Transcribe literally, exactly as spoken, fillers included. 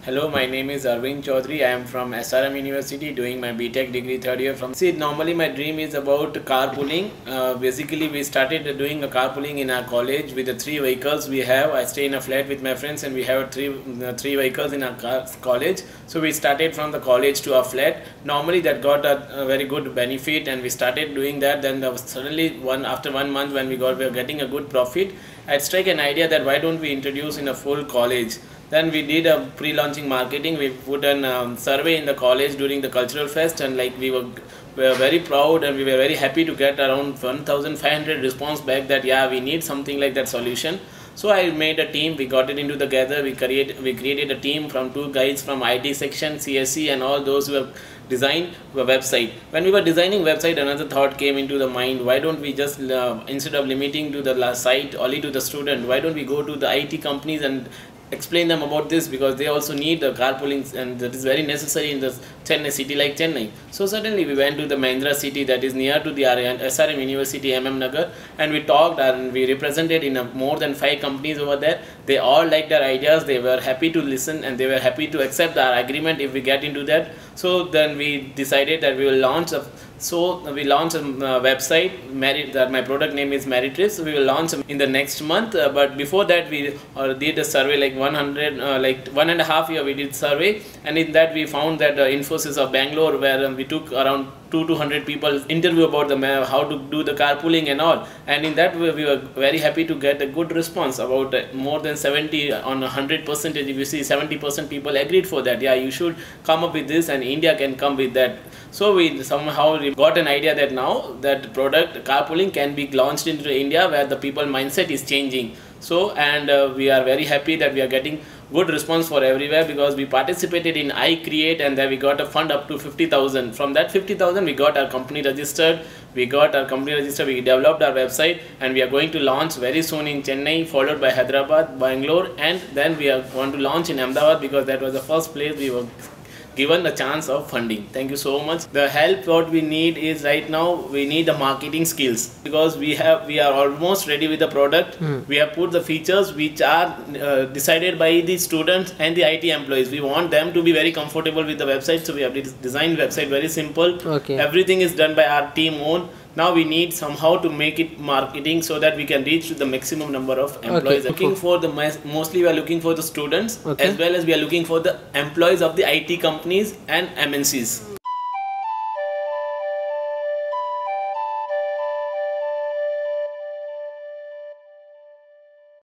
Hello, my name is Arvind Chaudhary. I am from S R M University doing my B Tech degree third year from. See, normally my dream is about carpooling. Uh, basically, we started doing a carpooling in our college with the three vehicles we have. I stay in a flat with my friends and we have three uh, three vehicles in our car, college. So we started from the college to our flat. Normally that got a, a very good benefit and we started doing that. Then there was suddenly one after one month when we got we were getting a good profit, I'd strike an idea that why don't we introduce in a full college. Then we did a pre-launching marketing. We put an um, survey in the college during the cultural fest, and like we were, we were very proud and we were very happy to get around one thousand five hundred response back that yeah, we need something like that solution. So I made a team. We got it into together. We create we created a team from two guys from I T section, C S E, and all those who have designed a website. When we were designing website, another thought came into the mind. Why don't we just uh, instead of limiting to the site only to the student, why don't we go to the I T companies and explain them about this, because they also need the carpooling and that is very necessary in the Chennai city like Chennai. So suddenly we went to the Mahindra city that is near to the S R M University M M Nagar, and we talked and we represented in a more than five companies over there. They all liked our ideas. They were happy to listen and they were happy to accept our agreement if we get into that. So then we decided that we will launch a So we launched a uh, website, Merit, that my product name is Meritrips. We will launch in the next month. Uh, but before that, we uh, did a survey like one hundred, uh, like one and a half year we did survey, and in that we found that uh, Infosys of Bangalore, where um, we took around two to hundred people interview about the how to do the carpooling and all, and in that way we were very happy to get a good response. About uh, more than seventy on a hundred percentage. If you see seventy percent people agreed for that. Yeah, you should come up with this, and India can come with that. So we somehow got an idea that now that product carpooling can be launched into India, where the people mindset is changing. So and uh, we are very happy that we are getting good response for everywhere, because we participated in I Create and then we got a fund up to fifty thousand. From that fifty thousand we got our company registered. We got our company registered, we developed our website, and we are going to launch very soon in Chennai, followed by Hyderabad, Bangalore, and then we are going to launch in Ahmedabad, because that was the first place we were given the chance of funding. Thank you so much. The help what we need is right now we need the marketing skills, because we have we are almost ready with the product. Mm. We have put the features which are uh, decided by the students and the I T employees. We want them to be very comfortable with the website, so we have designed website very simple. Okay. Everything is done by our team own. Now we need somehow to make it marketing so that we can reach to the maximum number of employees. Okay. Looking for the mostly we are looking for the students, okay, as well as we are looking for the employees of the I T companies and M N Cs.